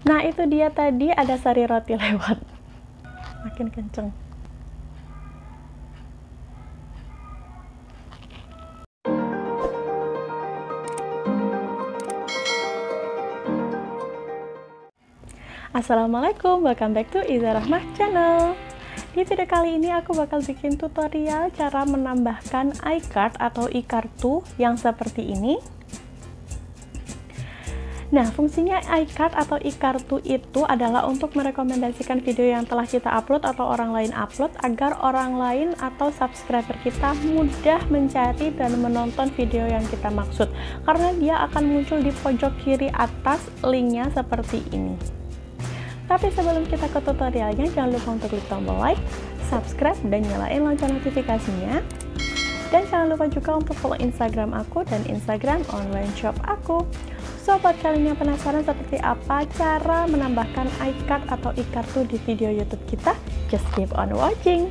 Nah, itu dia tadi ada sari roti lewat. Makin kenceng. Assalamualaikum, welcome back to Iza Rahmah channel. Di video kali ini aku bakal bikin tutorial cara menambahkan iCard atau e-kartu yang seperti ini. Nah, fungsinya iCard atau e-kartu itu adalah untuk merekomendasikan video yang telah kita upload atau orang lain upload agar orang lain atau subscriber kita mudah mencari dan menonton video yang kita maksud, karena dia akan muncul di pojok kiri atas linknya seperti ini. Tapi sebelum kita ke tutorialnya, jangan lupa untuk klik tombol like, subscribe, dan nyalain lonceng notifikasinya. Dan jangan lupa juga untuk follow Instagram aku dan Instagram online shop aku. So, buat kalian yang penasaran seperti apa cara menambahkan iCard atau e-kartu di video YouTube kita, just keep on watching.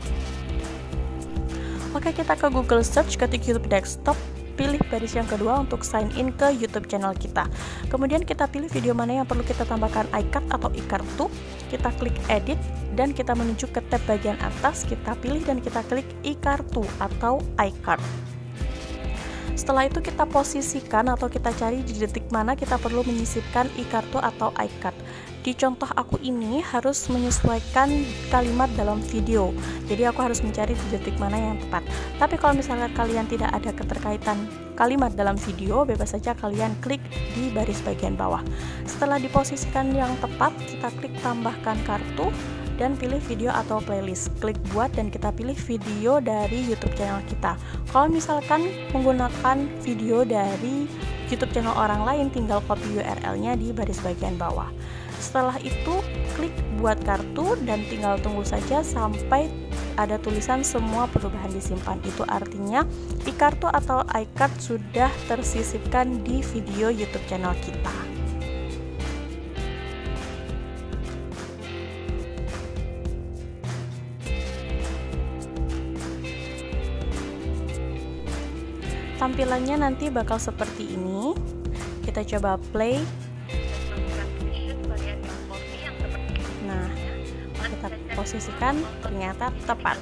Oke, kita ke Google Search, ketik YouTube Desktop, pilih baris yang kedua untuk sign in ke YouTube channel kita. Kemudian kita pilih video mana yang perlu kita tambahkan iCard atau e-kartu. Kita klik edit dan kita menuju ke tab bagian atas, kita pilih dan kita klik e-kartu atau iCard. Setelah itu kita posisikan atau kita cari di detik mana kita perlu menyisipkan e-kartu atau iCard. Di contoh aku ini harus menyesuaikan kalimat dalam video, jadi aku harus mencari di detik mana yang tepat. Tapi kalau misalnya kalian tidak ada keterkaitan kalimat dalam video, bebas saja kalian klik di baris bagian bawah. Setelah diposisikan yang tepat, kita klik tambahkan kartu dan pilih video atau playlist. Klik buat dan kita pilih video dari YouTube channel kita. Kalau misalkan menggunakan video dari YouTube channel orang lain, tinggal copy URL-nya di baris bagian bawah. Setelah itu klik buat kartu dan tinggal tunggu saja sampai ada tulisan semua perubahan disimpan. Itu artinya e-kartu atau iCard sudah tersisipkan di video YouTube channel kita. Tampilannya nanti bakal seperti ini. Kita coba play. Nah, kita posisikan, ternyata tepat.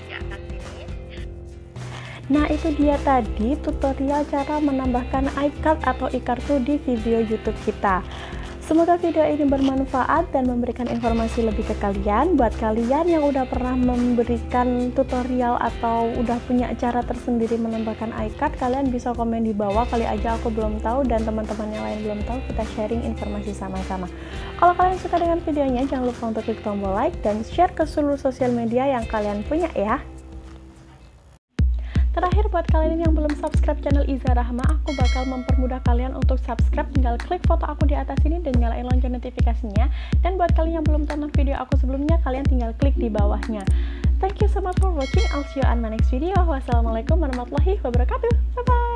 Nah, itu dia tadi tutorial cara menambahkan iCard atau e-kartu di video YouTube kita. Semoga video ini bermanfaat dan memberikan informasi lebih ke kalian. Buat kalian yang udah pernah memberikan tutorial atau udah punya cara tersendiri menambahkan iCard, kalian bisa komen di bawah. Kali aja aku belum tahu dan teman-teman yang lain belum tahu, kita sharing informasi sama-sama. Kalau kalian suka dengan videonya, jangan lupa untuk klik tombol like dan share ke seluruh sosial media yang kalian punya ya. Terakhir, buat kalian yang belum subscribe channel Iza Rahmah, aku bakal mempermudah kalian untuk subscribe. Tinggal klik foto aku di atas ini dan nyalain lonceng notifikasinya. Dan buat kalian yang belum tonton video aku sebelumnya, kalian tinggal klik di bawahnya. Thank you so much for watching. I'll see you on my next video. Wassalamualaikum warahmatullahi wabarakatuh. Bye bye.